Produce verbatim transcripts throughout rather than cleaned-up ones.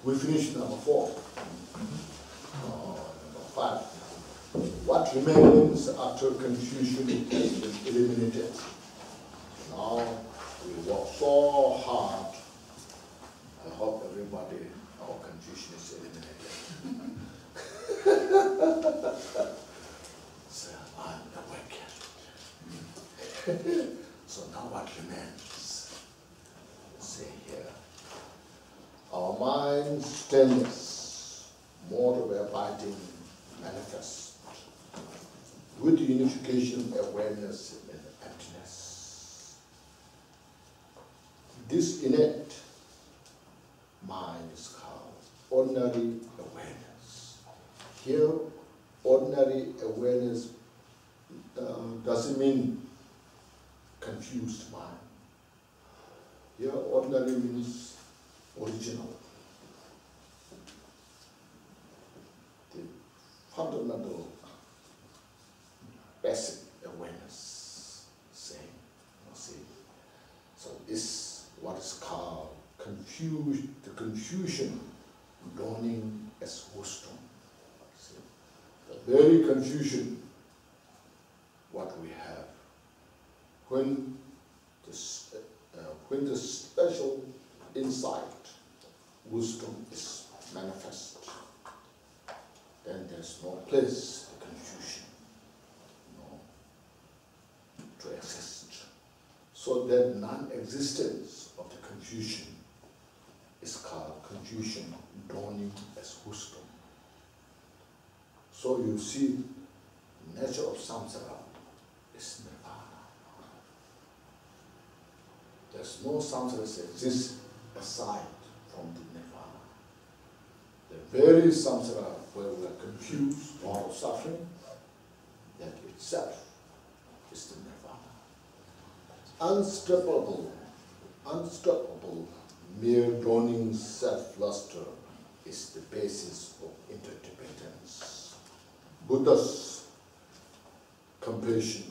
We finished number four. Uh, number five. What remains after confusion has been eliminated. Now we work so hard. I hope everybody, our confusion is eliminated. So I'm awake. So now what remains? See here. Our mind's stillness, more of abiding manifest, with unification, awareness, and emptiness. This innate mind is called ordinary awareness. Here, ordinary awareness uh, doesn't mean confused mind. Here, ordinary means original. The fundamental, basic awareness, same, you see. So this what is called confusion, the confusion dawning as wisdom. See? The very confusion what we have when this, uh, when the special insight, wisdom is manifest, then there's no place for confusion, no, to exist. So that non-existence of the confusion is called confusion dawning as wisdom. So you see, nature of samsara is nirvana. There's no samsara that exists aside from the nirvana. The very samsara where we are confused, lot of suffering, that itself is the nirvana. Unstoppable, unstoppable, mere dawning self-luster is the basis of interdependence. Buddha's compassion,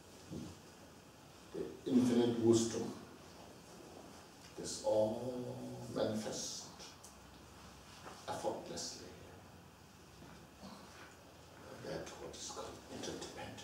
the infinite wisdom, is all manifest effortlessly. That's what is called interdependent.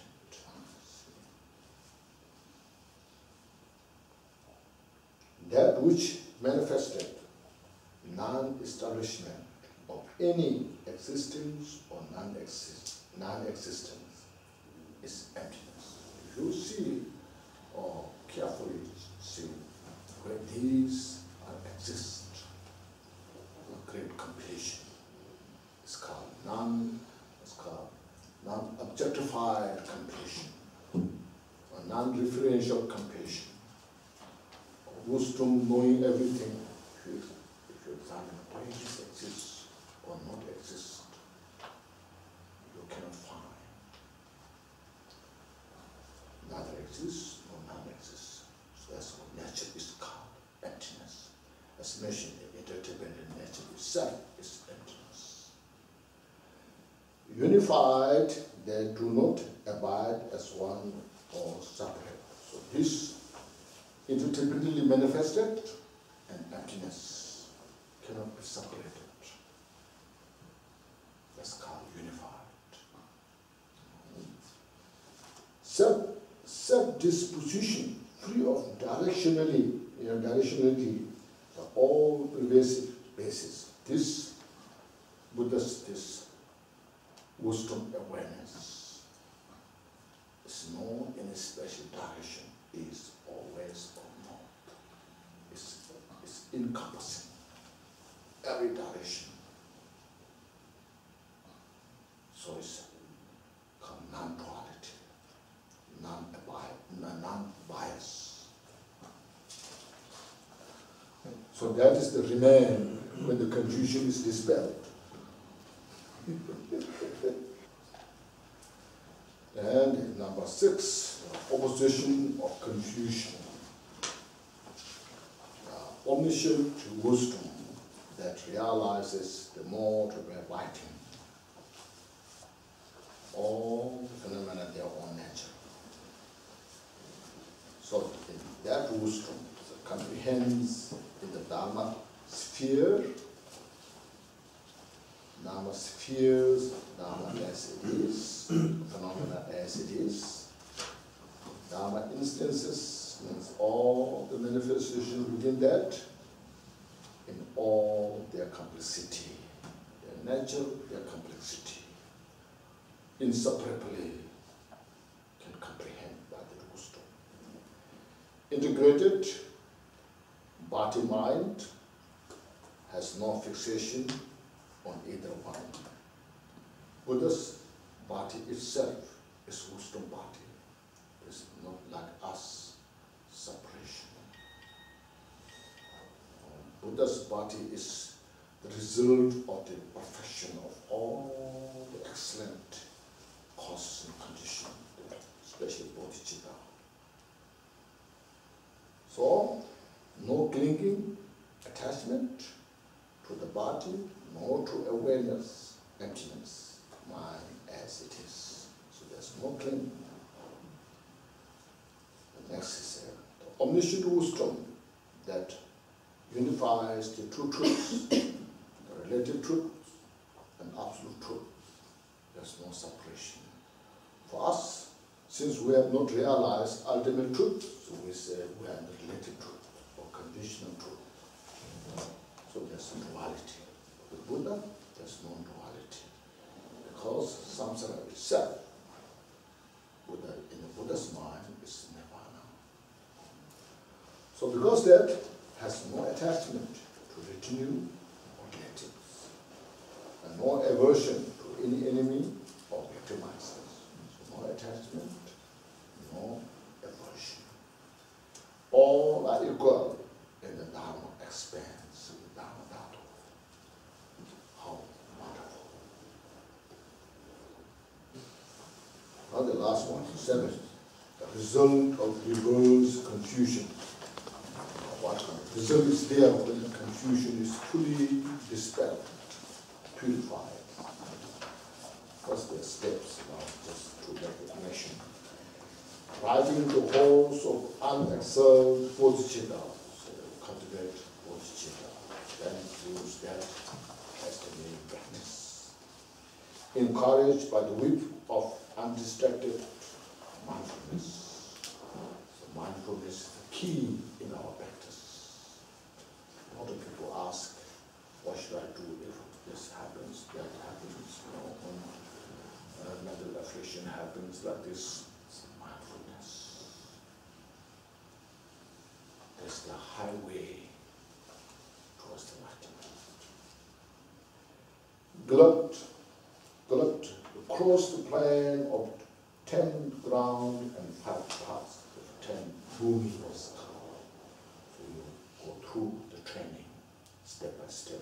That which manifested non-establishment of any existence or non-exist non-existence is emptiness. If you see or carefully see where these exist, a great completion. It's called non, it's called non-objectified completion, or non-referential completion. Wisdom knowing everything. If you, if you examine why this exists or not exists, you cannot find. Neither exists nor none exists. So that's what nature is called. Emptiness. As mentioned, interdependent nature itself is emptiness. Unified, they do not abide as one or separate. So this interdependently manifested and emptiness cannot be separated. That's called unified. Self, self-disposition, free of directionally, you know, directionality, the all-pervasive basis. This Buddha's this wisdom awareness is known in a special direction, is always or not. It's, it's encompassing every direction. So it's called non-duality, non-bias. So that is the remain when the confusion is dispelled. And number six, opposition of confusion. Uh, omniscient wisdom that realizes the mode of abiding. All phenomena their own nature. So in that wisdom comprehends in the Dharma sphere Dharma spheres, Dharma as it is, phenomena as it is. Dharma instances means all the manifestations within that, in all their complexity, their nature, their complexity, inseparably can comprehend by the wisdom. Integrated body mind has no fixation on either one. Buddha's body itself is wisdom body. It's not like us, separation. Buddha's body is the result of the perfection of all the excellent causes and conditions, especially bodhicitta. So, no clinging, attachment to the body, nor to awareness, emptiness, mind as it is. So there's no clinging. The next is uh, the omniscient wisdom that unifies the two truths, the relative truth and absolute truth. There's no separation. For us, since we have not realized ultimate truth, so we say we are in the relative truth or conditional truth. So there's duality. With Buddha, there's no duality. Because samsara itself, Buddha, in the Buddha's mind, is nirvana. So because that has no attachment to retinue or relatives, and no aversion to any enemy or victimizers. So no attachment, no aversion. All are equal in the Dharma expanse, the Dharma Dhatu. How wonderful. Now the last one, seven. The result of reverse confusion. What result is there when the confusion is fully dispelled, purified? First, there are steps now, just to recognition. Rising to halls of unexcelled bodhicitta, so cultivate bodhicitta, then use that as the main practice. Encouraged by the whip of undistracted mindfulness. So mindfulness is the key in our practice. A lot of people ask, what should I do if this happens, that happens, you know, when uh, mental affliction happens like this? It's mindfulness. That's the highway towards the enlightenment. Glut, glut, across the plane of ten ground and five paths, of ten bhumis. So you go through the training, step by step.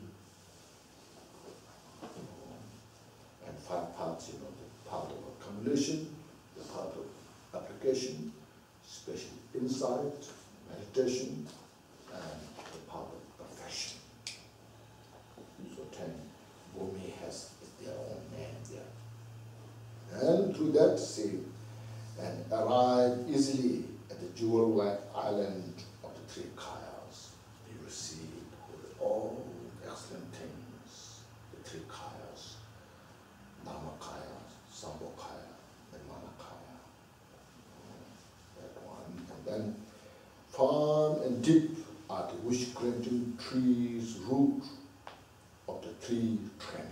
And five parts, you know, the part of accumulation, the part of application, special insight, meditation, and the part of perfection. So ten bhumi has their own name there. And through that, see, and arrive easily at the jewel-like island of the three kayas. You receive all excellent things, the three kayas, Dhammakaya, Sambhogakaya, and Manakaya. That one. And then far and deep are the wish-granting trees, root of the tree training.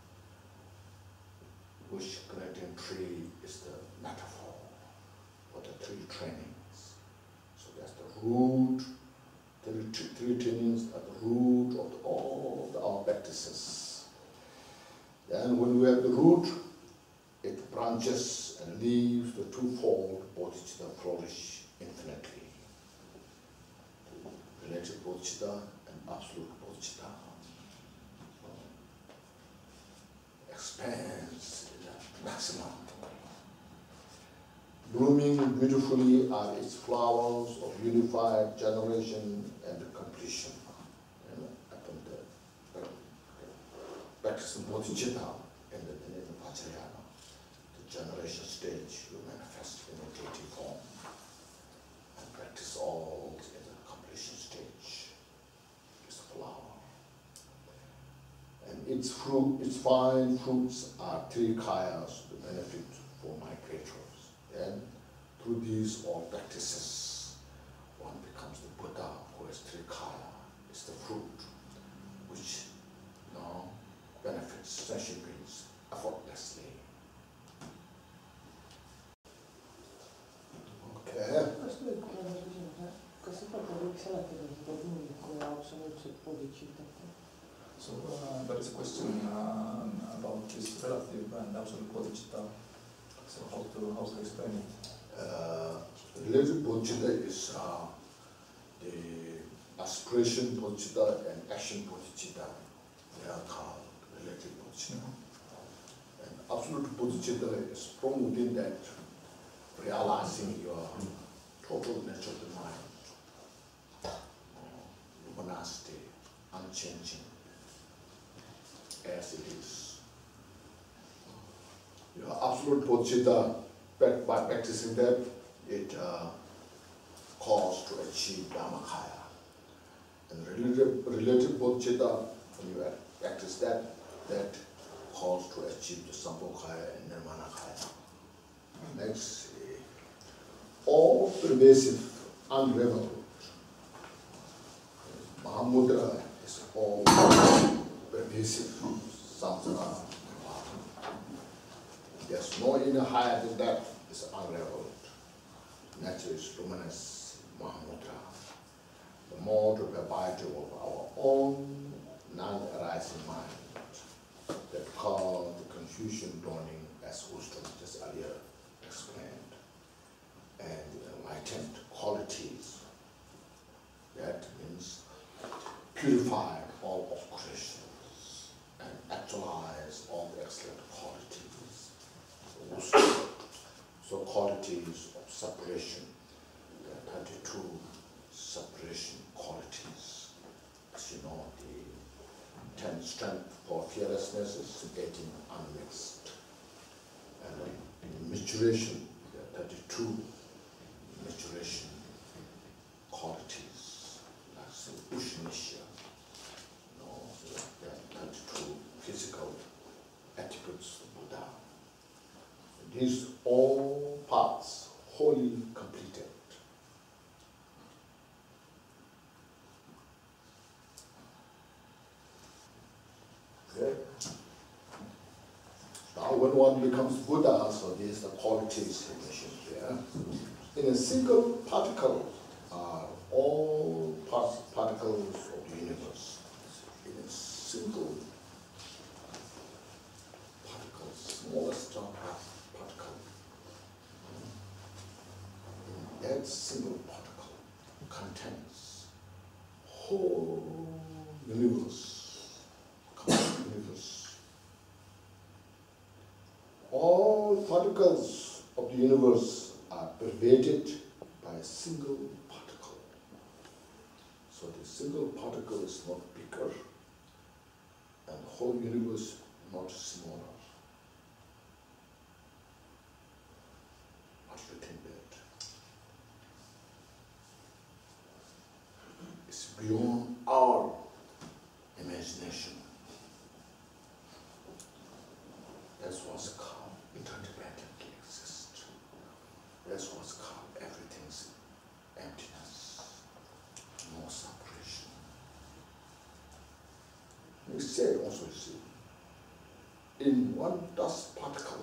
Wish-granting tree is the metaphor for the three trainings. So that's the root, the three trainings are the root of all the, our practices. Then when we have the root, it branches and leaves the twofold bodhicitta flourish infinitely. Relative bodhicitta and absolute bodhicitta. Expands in the maximum. Blooming beautifully are its flowers of unified generation and completion. And upon the practice of bodhicitta in the, in the Vajrayana, the generation stage will manifest in a deity form and practice all in the completion stage. It's a flower. And its fruit, its fine fruits are three kayas, the benefit for migrators. And through these all practices, one becomes the Buddha who has three kaya. It's the fruit which you know, benefits sentient beings effortlessly. Okay. So uh, there is a question uh, about this relative and absolute bodhicitta. So how to how to explain it? Uh, relative bodhicitta is uh, the aspiration bodhicitta and action bodhicitta. They are called relative bodhicitta. Mm-hmm. And absolute bodhicitta is from within that, realizing your total nature of the mind, uh, luminosity, unchanging, as it is. Your absolute bodhicitta, by practicing that, it uh, calls to achieve Dhammakaya. And relative, relative bodhicitta, when you practice that, that calls to achieve the Sambhogakaya and Nirmanakaya. Next, all pervasive, unraveled. Mahamudra is all pervasive, samsara. There's no inner higher than that, is unraveled. Nature is luminous Mahamudra. The mode of abiding of our own non-arising mind that called the confusion dawning as wisdom just earlier explained. And enlightened qualities. That means purify all of creations and actualize all the excellent qualities. So, so qualities of separation, there are thirty-two separation qualities. As you know, the ten strength for fearlessness is getting unmixed. And in maturation, there are thirty-two maturation qualities, that's the Ushnisha. You know, there are thirty-two physical attributes of Buddha. And these all parts wholly completed. Okay. Now when one becomes Buddha, so these are the qualities he mentioned there. In a single particle are all part particles of the universe. In a single particle, smallest particle. In that single particle contains whole universe, complete universe. All particles of the universe are pervaded by a single particle. So the single particle is not bigger and the whole universe not smaller. What do you think that? It's beyond our imagination. That's what's called interdependently exist. That's what's called everything's emptiness, no separation. We say also, you see, in one dust particle,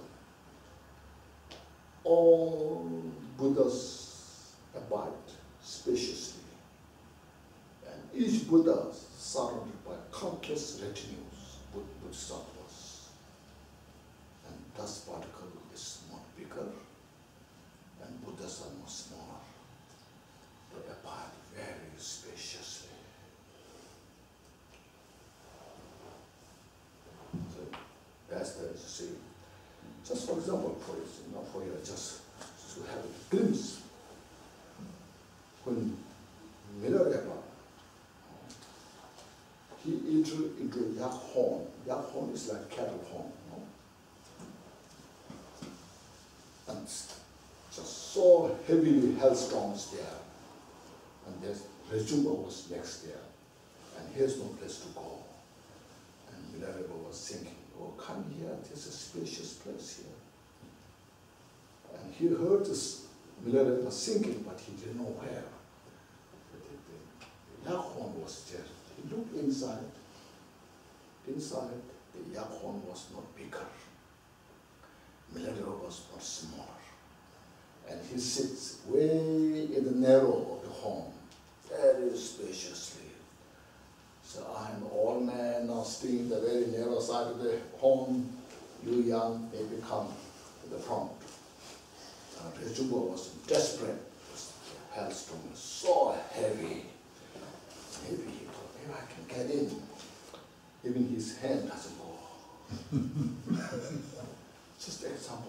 all Buddhas abide spaciously, and each Buddha is surrounded by countless retinues, bodhisattvas, and dust particle is not bigger, and Buddhas are much smaller. They abide very spaciously. So that's the, you see, just for example, for you know, for you just to have a glimpse. When Milarepa, he entered into a yak horn. Yak horn is like cattle horn, you know? And just so heavily hailstones there. And there's Rajumba was next there. And he has no place to go. And Milarepa it's a spacious place here. And he heard this Milarepa singing, but he didn't know where. The, the, the yak horn was there. He looked inside. Inside, the yak horn was not bigger. Milarepa was not smaller. And he sits way in the narrow of the horn, very spaciously. So I'm an old man now staying in the very narrow side of the horn. You young, maybe come to the front. And Rejuba was desperate. The hailstorm was so heavy. Maybe he thought, maybe I can get in. Even his hand doesn't go. Just an example.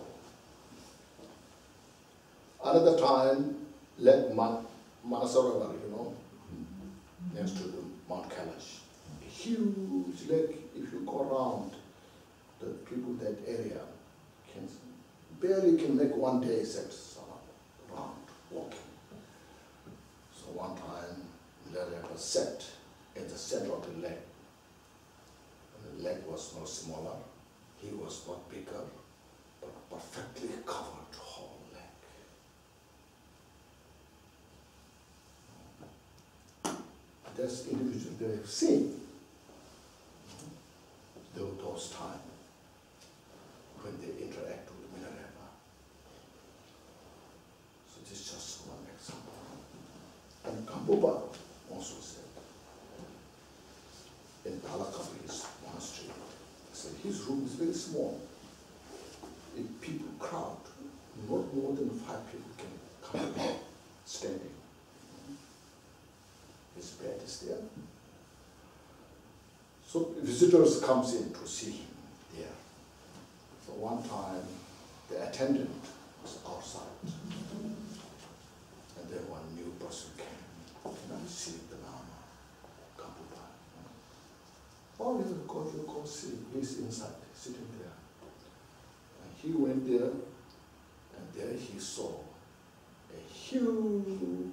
Another time, Lake Man Manasarova, you know, next to the Mount Kailash. A huge lake. If you go around, the people in that area can barely can make one day set around walking. So one time, Milarepa was set in the center of the lake. And the lake was not smaller, he was not bigger, but perfectly covered the whole lake. That's individual they have seen those times when they interact with Milarepa. So this is just one example. And Kambupa also said, in Palakavi's monastery, said his room is very small. If people crowd, not more than five people can come in, standing. His bed is there. So visitors comes in to see him there. So one time, the attendant was outside, and then one new person came. Can I see the Lama? Kambupa. Oh, you go, you go see. He's inside, sitting there. And he went there, and there he saw a huge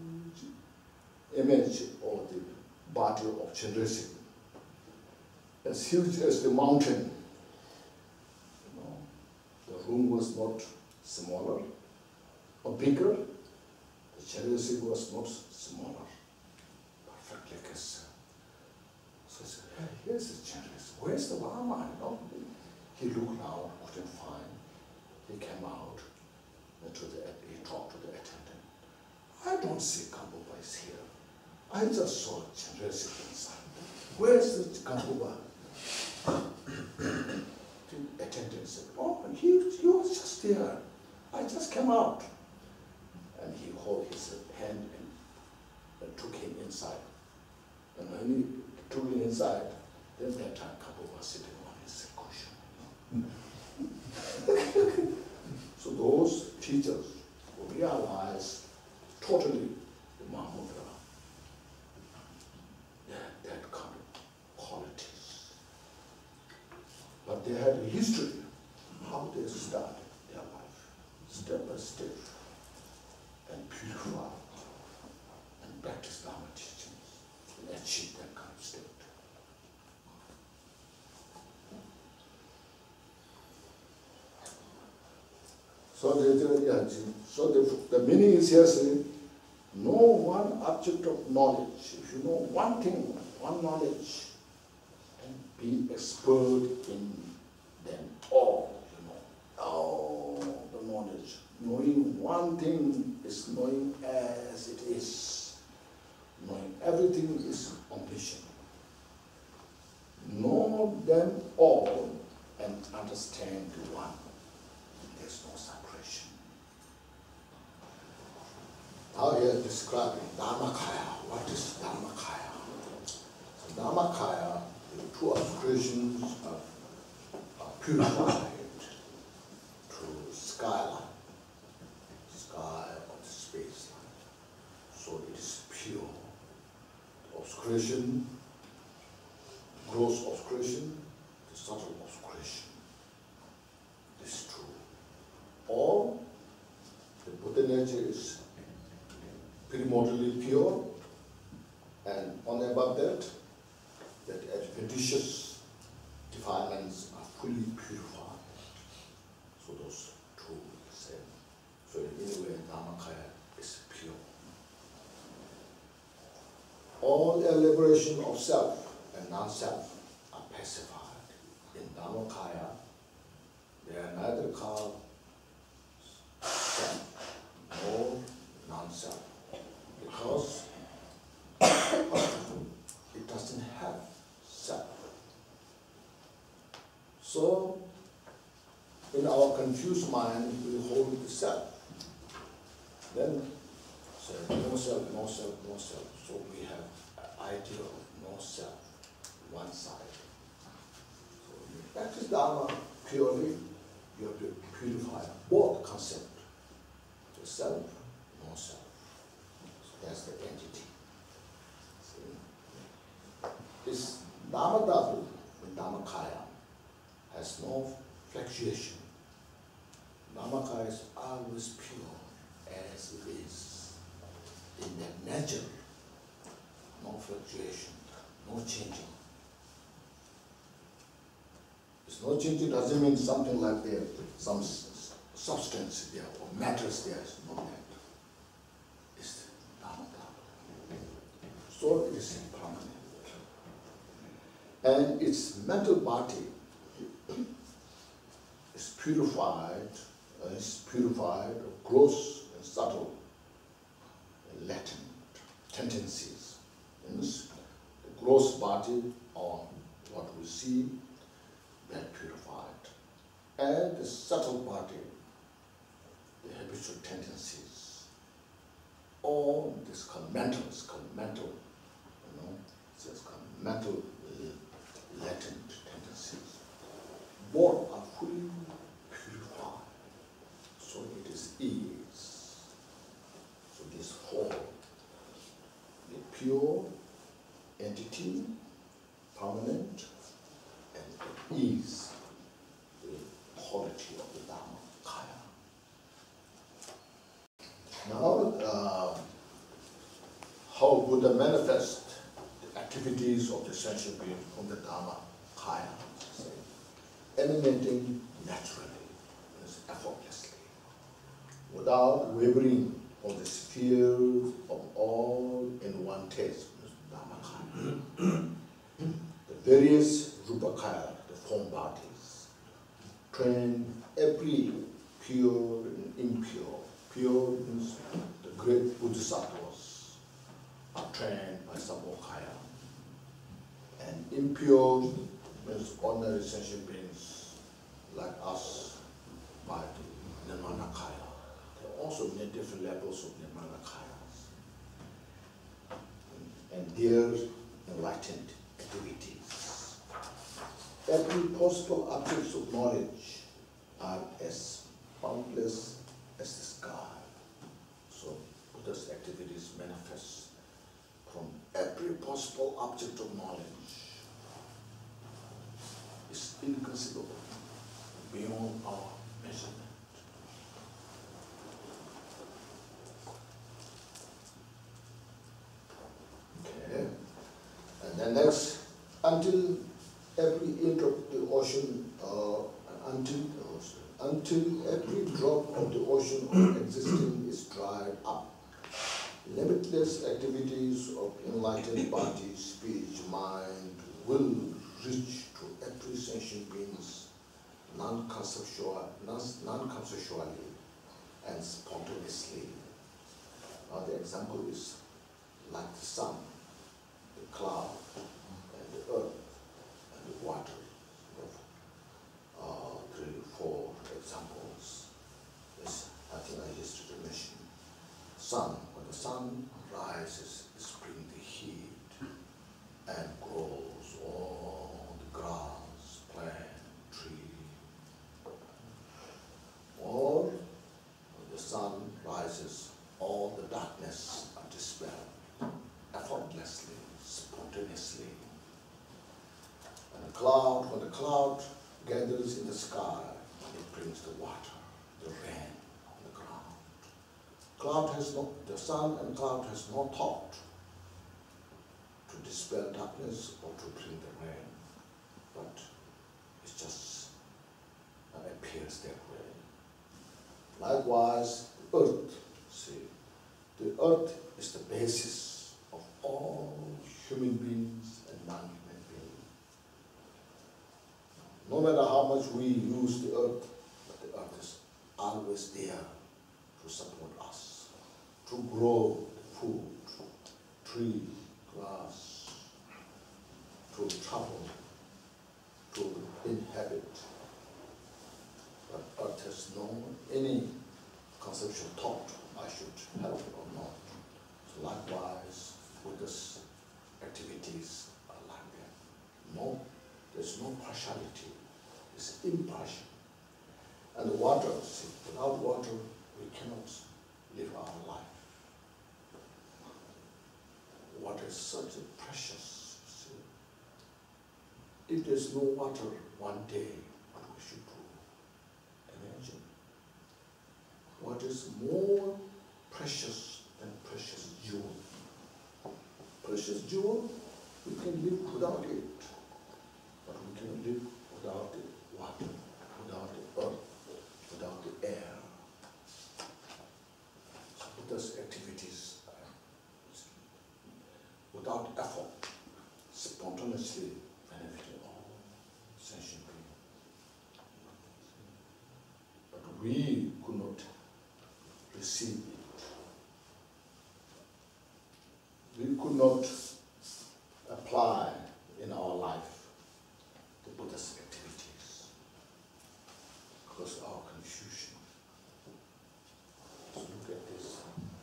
image of the battle of Chandrasekhar, as huge as the mountain. You know, the room was not smaller or bigger. The Chandrasekhar was not smaller, perfectly cast. So I said, hey, here's the Chandrasekhar. Where's the Lama? You know, he looked out, couldn't find. He came out to the, he talked to the attendant. I don't see Kambupa is here. I just saw Chandrasekhar inside. Where's the Kambupa? The attendant said, oh, he, he was just there. I just came out. And he held his hand and, and took him inside. And when he took him inside, then that time Kambupa was sitting on his cushion. So those teachers realized totally the Mahamudra. That kind of qualities. But they had a history, how they started their life, step by step, and purify, and practice Dharma teachings, and achieve that kind of state. So the, the, yeah, so the, the meaning is here saying, know one object of knowledge. If you know one thing, one knowledge, and be expert in them all, you know, all the knowledge. Knowing one thing is knowing as it is. Knowing everything is omniscient. Know them all and understand the one. There's no separation. Now he is describing Dharmakaya. What is Dharmakaya? So Dharmakaya, the two obscurations are, are purified through skyline, sky or space line. So it is pure. The obscuration, gross obscuration, the subtle obscuration. This is true. Or the Buddha nature is primordially pure, and on above that, that adventitious defilements are fully purified. So those two same. So in any way, Dharmakaya is pure. All elaboration of self and non-self are pacified. In Dharmakaya, they are neither called self nor non-self, because it doesn't have self. So, in our confused mind, we hold the self. Then, say, no self, no self, no self. So we have an idea of no self, one side. So you practice Dharma purely, you have to purify both concepts. The self, no self. So that's the entity. See? This Dharma Dhatu, the Dharmakaya, has no fluctuation. Dharmakaya is always pure as it is. In that nature, no fluctuation, no changing. It's no changing doesn't mean something like there, some s- substance there or matters there. It's not that. It's Dharma Dhatu. So it is impermanent. And its mental body is purified, uh, is purified of gross and subtle and latent tendencies. Means the gross body on what we see, that purified. And the subtle body, the habitual tendencies. All this called mental, it's called mental, you know, so it's called mental uh, latent tendencies. Both are fully purified, so it is ease. So this whole, the pure entity, permanent, and the ease, the quality of the Dharmakaya. Now, uh, how Buddha manifest the activities of the sentient being from the Dharmakaya, say, emanating naturally, effortlessly, without wavering on the spheres of all in one taste, Dharmakaya. The various Rupakaya, the form bodies, train every pure and impure. Pure means the great Bodhisattvas are trained by Sambhogakaya, and impure means ordinary sentient beings like us by Nirmanakaya. There are also many different levels of Nirmanakayas. And their enlightened activities. Every possible objects of knowledge are as boundless as the sky. So Buddha's activities manifest from every possible object of knowledge. It's inconceivable, beyond our measurement. Okay. And then next, until every inch of the ocean, uh, until until every drop of the ocean of existing is dried up, limitless activities of enlightened body, speech, mind will reach to every sentient beings non-conceptual, non-conceptually and spontaneously. Now the example is like the sun, the cloud, and the earth, and the water. Uh, three, four examples. This, I think I used to mention. Sun, when the sun rises, it brings the heat and grows all the grass, plant, tree. Or when the sun rises, all the darkness are dispelled effortlessly, spontaneously. And the cloud, when the cloud gathers in the sky, it brings the water, the rain on the ground. Cloud has no, the sun and cloud has no thought to dispel darkness or to bring the rain, but it just uh, appears that way. Likewise, the earth, see, the earth is the basis of all human beings and non-human beings. No matter how much we use the earth, but the earth is always there to support us, to grow the food, tree, grass, to travel, to inhabit. But earth has no any conceptual thought, I should help or not. So likewise, Buddha's activities are like that. No, there's no partiality, it's impartial. And the water, see, without water, we cannot live our life. Water is such a precious, see. If there's no water one day, what we should do? Imagine. What is more precious than precious jewel? Precious jewel, we can live without it. But we cannot live without the water, without the earth, without the air. So Buddha's activities are without effort, spontaneously benefiting all sentient beings. But we could not receive it. We could not apply in our life the Buddha's activities because of our confusion. So look at this.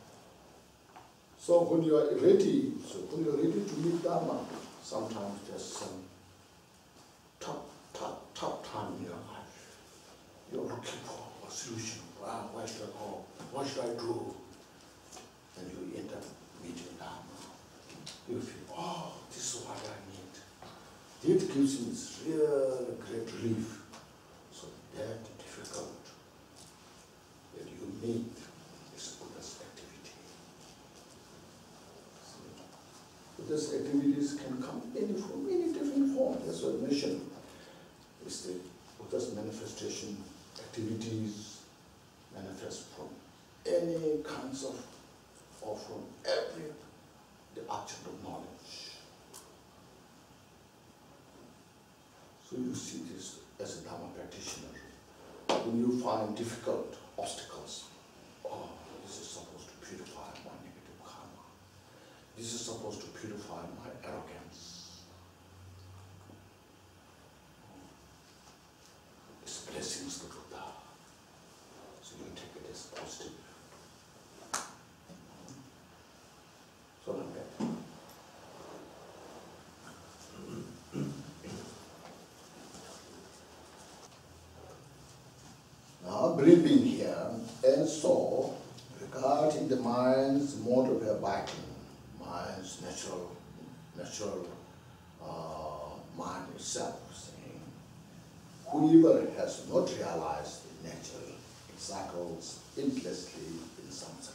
So when you are ready, so when you are ready to meet Dharma, sometimes there's some tough, tough, tough time in your life. You're looking for a solution. Wow, where should I go? What should I do? And you end up meeting Dharma. You feel, oh, this is what I need. It gives me this real great relief. So that difficult that you need is Buddha's activity. See? Buddha's activities can come any from any different form. That's what I mentioned. It's the Buddha's manifestation activities manifest from any kinds of, or from every the object of knowledge. So you see this as a Dharma practitioner. When you find difficult obstacles, oh, this is supposed to purify my negative karma. This is supposed to purify my arrogance. It's blessings to Buddha. So you take it as positive. So like that. Now breathing here, and so regarding the mind's mode of abiding, mind's natural, natural uh, mind itself, saying, whoever has not realized the nature, it cycles endlessly in samsara.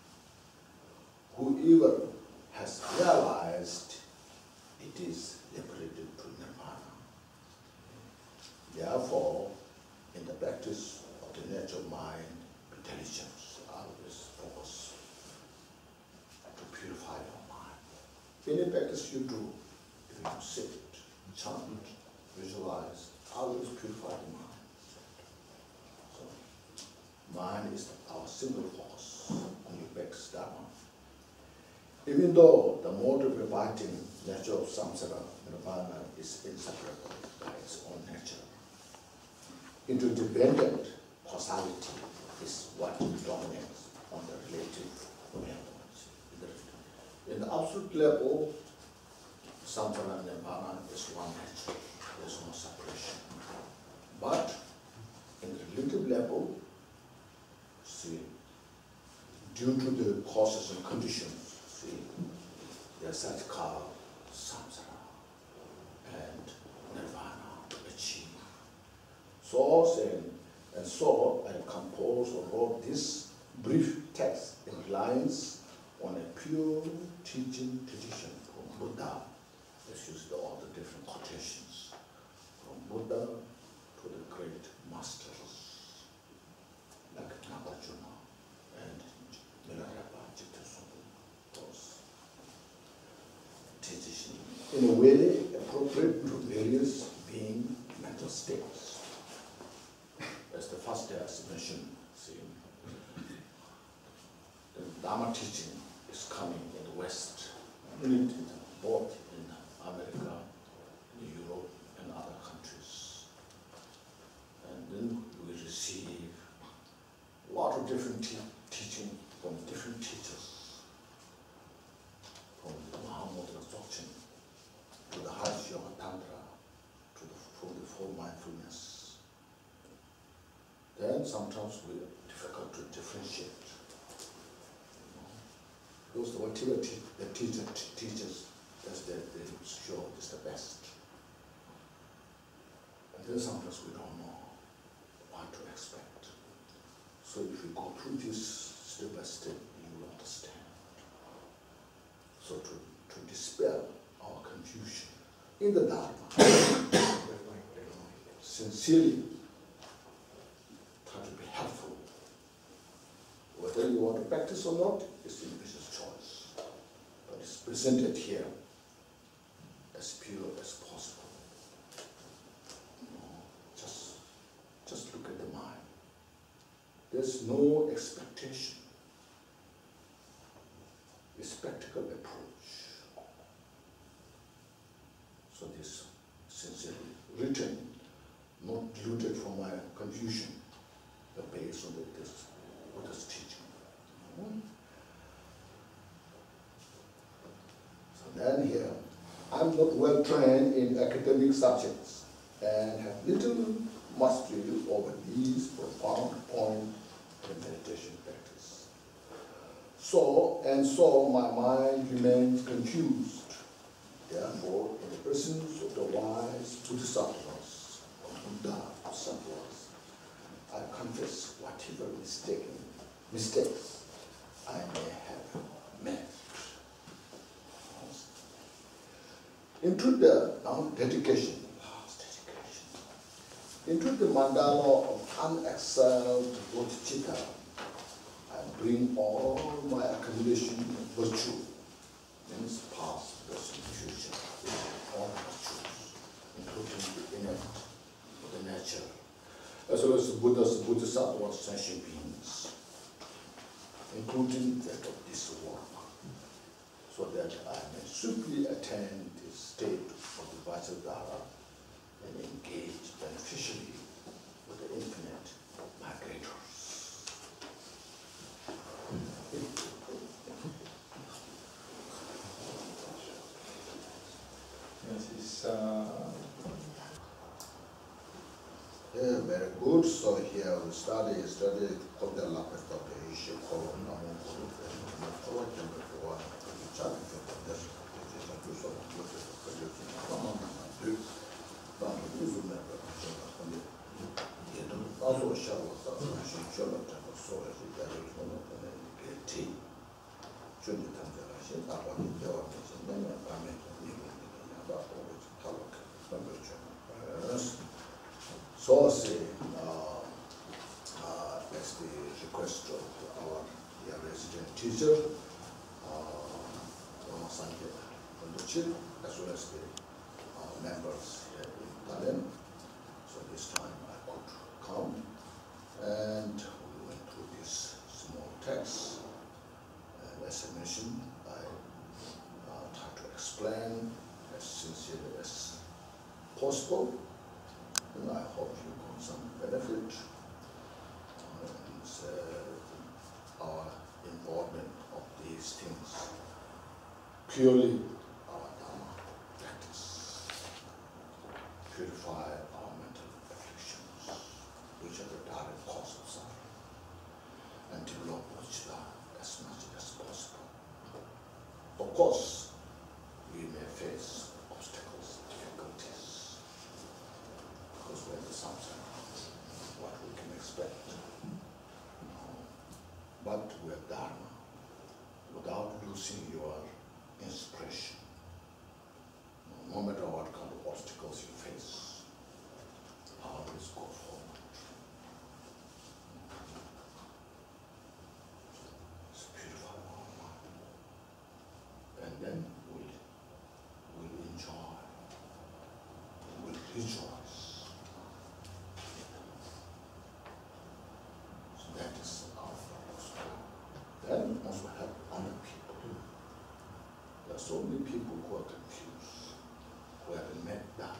Whoever has realized it is liberated to nirvana. Therefore, in the practice of the natural mind, intelligence, always focus to purify your mind. Any practice you do, if you sit, chant, visualize, always purify the mind. So, mind is our single focus when you practice Dharma. Even though the mode of abiding nature of samsara, nirvana, is inseparable by its own nature, interdependent causality is what dominates on the relative level. In the absolute level, samsara and nirvana is one nature. There is no separation. But in the relative level, see, due to the causes and conditions, see, there's such called samsara and nirvana to achieve. So saying, and so I composed or wrote this brief text in reliance on a pure teaching tradition from Buddha. Let's use the, all the different quotations from Buddha to the great masters like Nagacho. in a way appropriate to various being mental states. As the first day I mentioned, see, the Dharma teaching is coming in the West, in it, both in America, in Europe, and other countries. And then we receive a lot of different te teaching from different teachers, from the Mahamudra Dzogchen to the Hatha Yoga Tantra, to the, from the Four Mindfulness. Then sometimes we are difficult to differentiate. Those whatever te the teacher teaches, that's the, they show is the best. And then sometimes we don't know what to expect. So if we go through this step by step, you will understand. So to, to dispel our confusion in the Dharma, sincerely try to be helpful. Whether you want to practice or not, is the individual's choice. But it's presented here as pure as possible. You know, just, just look at the mind. There's no expectation. It's practical approach. So this sincerely written, not diluted from my confusion, but based on the, this Buddha's teaching. So then here, I'm not well trained in academic subjects and have little mastery over these profound points in meditation practice. So, and so my mind remains confused. Therefore, in the presence of the wise Bodhisattvas, or Buddha Bodhisattvas, I confess whatever mistaken, mistakes I may have made. Into the now dedication, last dedication, into the mandala of unexcelled bodhicitta, I bring all my accumulation of virtue, means past, present, future, all virtues, including the innate, the nature, as well as the Buddha's Bodhisattvas sentient beings, including that of this world, so that I may swiftly attain the state of the Vajradhara and engage beneficially with the infinite migrators. Yes, it's, uh... Yeah, very good. So here we study, study, Koda Lapeta, Ishe, Kolo, Namu, Kolo, Kolo, Kolo, so say, uh, uh, that's the request of our yeah, resident teacher, uh, Sanjay Kondochil, as well as the uh, members here in Tallinn. So this time I could come, and we went through this small text. And as I mentioned, I uh, tried to explain as sincerely as possible, and I hope you got some benefit. And uh, our involvement of these things purely our Dharma practice, purify our mental afflictions, which are the direct cause of suffering, and develop bodhicitta as much as possible. Of course, we may face obstacles, difficulties, because we're in the samsara, what we can expect. But with Dharma, without losing your inspiration, no matter what kind of obstacles you face, always go forward. It's purify our mind. And then we'll, we'll enjoy rejoice. So that is our focus. Then also help other people. There are so many people who are confused, who haven't met Dharma.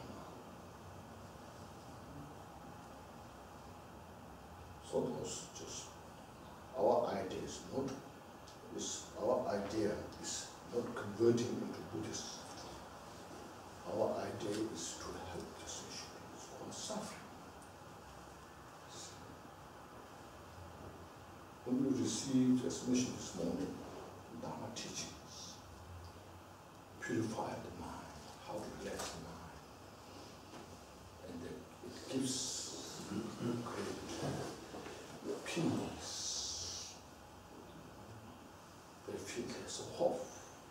So those just our idea is not is our idea is not converting into Buddhism. Our idea is to help the social people who are suffering. When we received as mission this morning, Dharma teachings, purify the mind, how to relax the mind, and then it gives great peace. They feel there's a hope.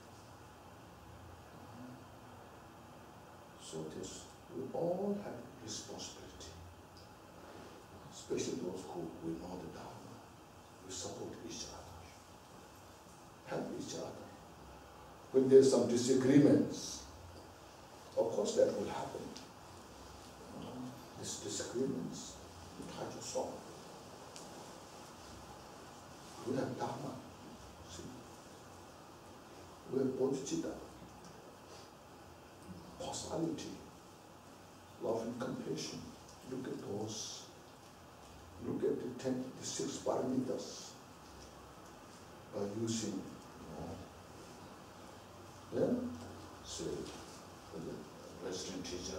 So this, we all have responsibility, especially those who we know the Dharma. We support each other, help each other. When there's some disagreements, of course that will happen. Uh, these disagreements, we try to solve. We have Dharma, see. We have bodhicitta, causality, love and compassion. Look at those. Look at the ten, the six paramitas by using, you know, yeah, say, the resident teacher,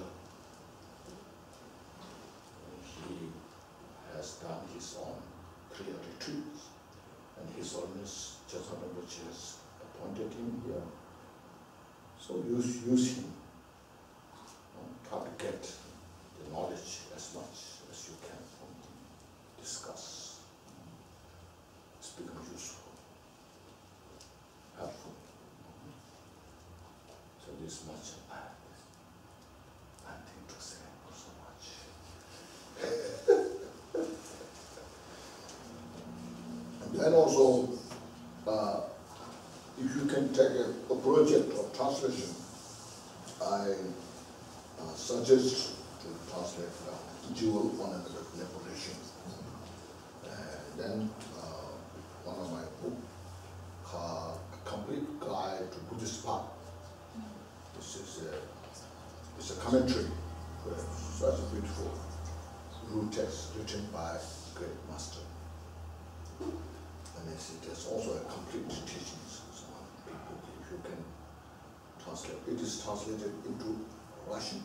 he has done his own prayer retreats, and His Holiness Chaitanya Rinpoche has appointed him here. So use, use him. Try to get the knowledge as much as you can from him. Discuss. It's become useful, helpful. So this much I have nothing to say, not so much. And also, uh, if you can take a, a project of translation, I uh, suggest to translate uh, Jewel one another Nepalese. And then uh, one of my book, uh, A Complete Guide to Buddhist Path. This is a, it's a commentary, uh, such a beautiful root text written by a great master. And it's, it is also a complete teachings. So people, if you can translate, it is translated into Russian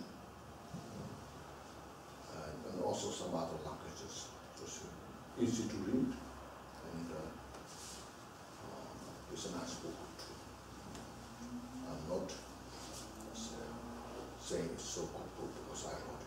and, and also some other languages. So it's easy to read, and uh, um, it's a nice book too. I'm not uh, saying it's so good book because I wrote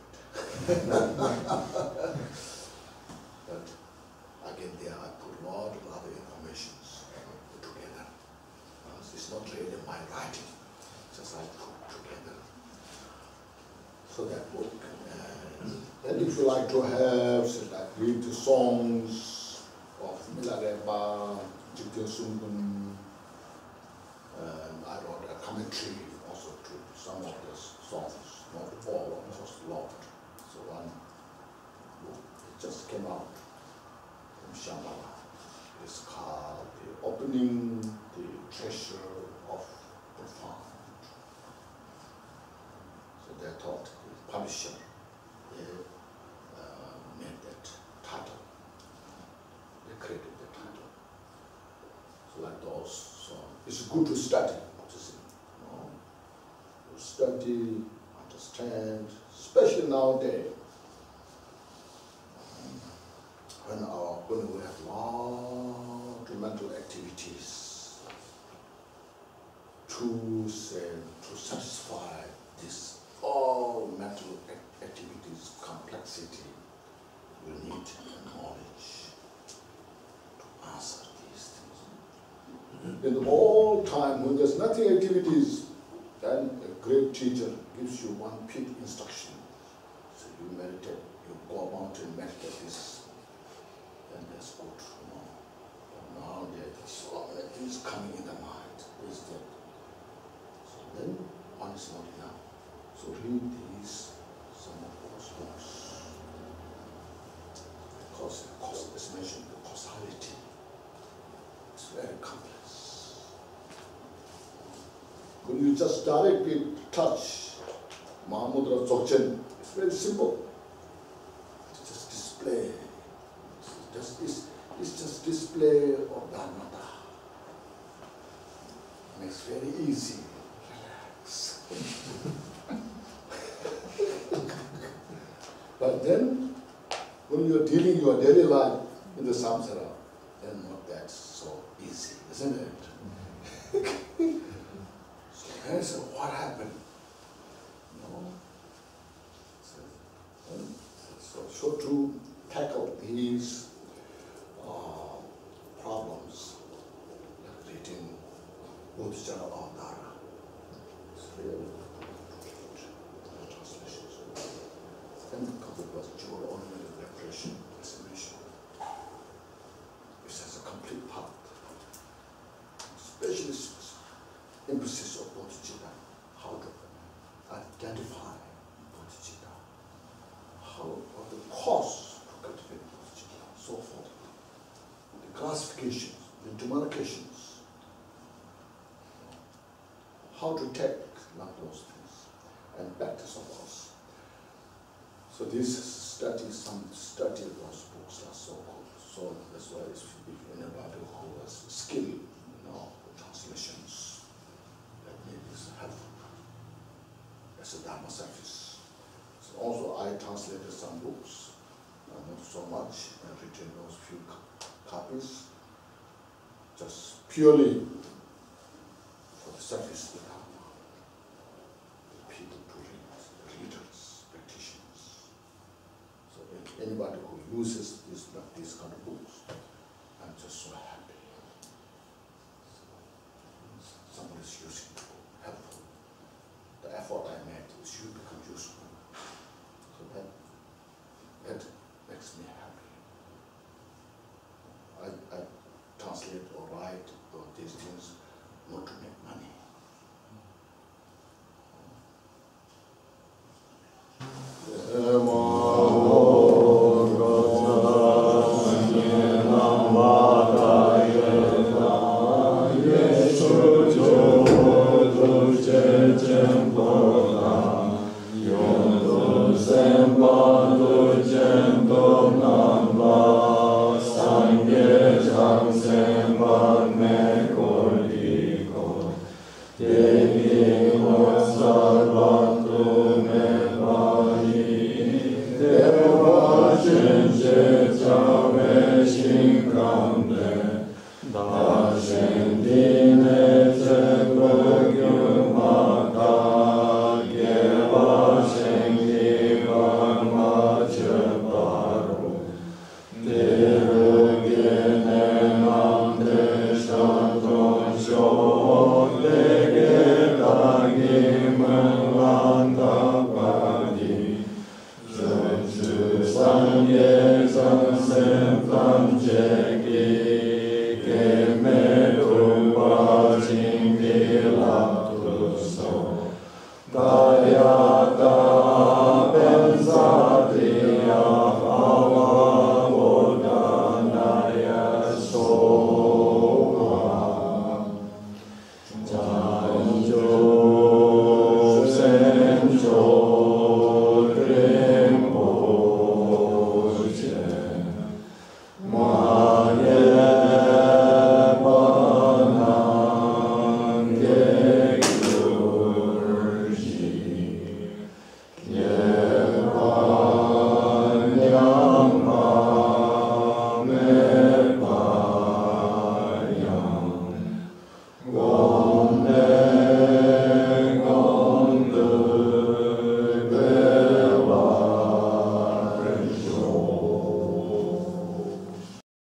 it. But again, there I put a lot of other information together. Uh, it's not really my writing, just I put together. So that book. Uh, and if you like to have, say, like read the songs of Milarepa, Jigten Sungun, and I wrote a commentary also to some of the songs, not all, just a lot. So one book, it just came out from Shambhala. It's called The Opening the Treasure of Profound. So they thought the publisher they, uh, made that title. They created the title. So like those, so it's good to study, to see, you know, to study, understand, especially nowadays. When our when we have lot of mental activities to say, to satisfy this all mental ac activities complexity, we need knowledge to answer these things. In all time, when there's nothing activities, then a great teacher gives you one quick instruction. So you meditate, you go about and meditate this. And that's good, you know. But now there's so many things coming in the mind. Is that? So then one is not enough. So read these, some of you just directly touch Mahamudra Dzogchen. It's very simple. It's just display. It's just, it's, it's just display of Dharmata. And it's very easy. Relax. But then, when you're dealing your daily life in the samsara, then not that so easy, isn't it? So I said, what happened? No. So, so, so to tackle these uh, problems, like reading Bodhicharya Avadara, it's really the translations. And because it was Jewel Ornamental Reparation, Assimilation, which has a complete part, especially emphasis of bodhicitta, how to identify bodhicitta, how what the cause to cultivate bodhicitta, so forth. The classifications, the demarcations, how to take like those things, and practice of course. So this study, some study of those books are so good. So that's why if anybody who has skill, you know, translations, that maybe is helpful as a Dharma service. So also I translated some books, uh, not so much, I've written those few copies, just purely for the service of the Dharma. People to read, readers, practitioners. So if anybody who uses this, these kind of books, I'm just so happy. Someone is using the book, helpful. The effort I made should become useful. So that, that makes me happy. I, I translate or write or these things not to make money. Yes,